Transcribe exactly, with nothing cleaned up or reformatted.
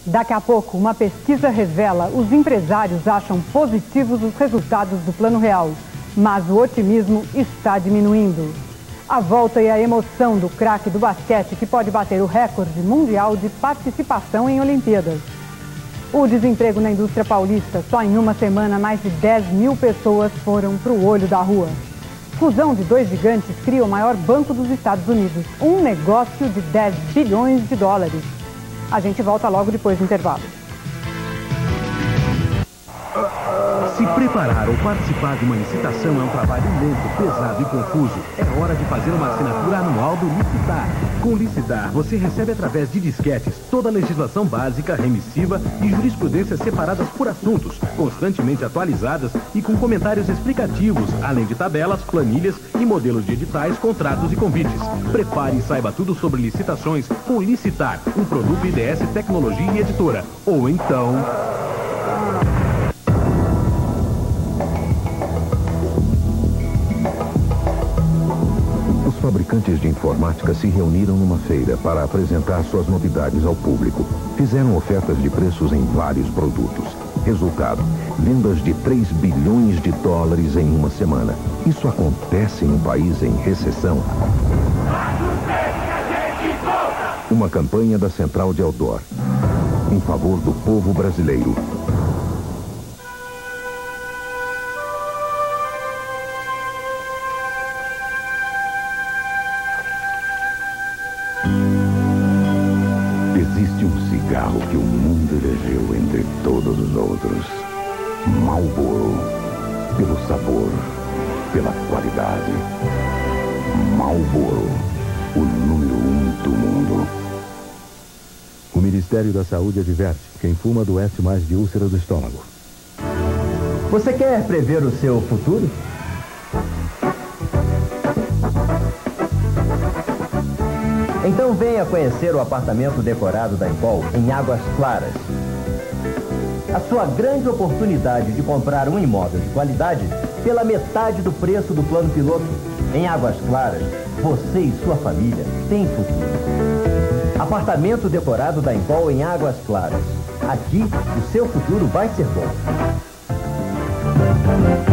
Daqui a pouco, uma pesquisa revela os empresários acham positivos os resultados do Plano Real, mas o otimismo está diminuindo. A volta e a emoção do craque do basquete que pode bater o recorde mundial de participação em Olimpíadas. O desemprego na indústria paulista, só em uma semana mais de dez mil pessoas foram para o olho da rua. Fusão de dois gigantes cria o maior banco dos Estados Unidos, um negócio de dez bilhões de dólares. A gente volta logo depois do intervalo. Se preparar ou participar de uma licitação é um trabalho lento, pesado e confuso. É hora de fazer uma assinatura anual do Licitar. Com o Licitar, você recebe através de disquetes toda a legislação básica, remissiva e jurisprudências separadas por assuntos, constantemente atualizadas e com comentários explicativos, além de tabelas, planilhas e modelos de editais, contratos e convites. Prepare e saiba tudo sobre licitações com o Licitar, um produto I D S Tecnologia e Editora. Ou então... Os fabricantes de informática se reuniram numa feira para apresentar suas novidades ao público. Fizeram ofertas de preços em vários produtos. Resultado, vendas de três bilhões de dólares em uma semana. Isso acontece em um país em recessão. Uma campanha da Central de Outdoor, em favor do povo brasileiro. Existe um cigarro que o mundo elegeu entre todos os outros. Marlboro. Pelo sabor, pela qualidade. Marlboro, o número um do mundo. O Ministério da Saúde adverte: quem fuma adoece mais de úlcera do estômago. Você quer prever o seu futuro? Então venha conhecer o apartamento decorado da Empol em Águas Claras. A sua grande oportunidade de comprar um imóvel de qualidade pela metade do preço do plano piloto. Em Águas Claras, você e sua família têm futuro. Apartamento decorado da Empol em Águas Claras. Aqui, o seu futuro vai ser bom.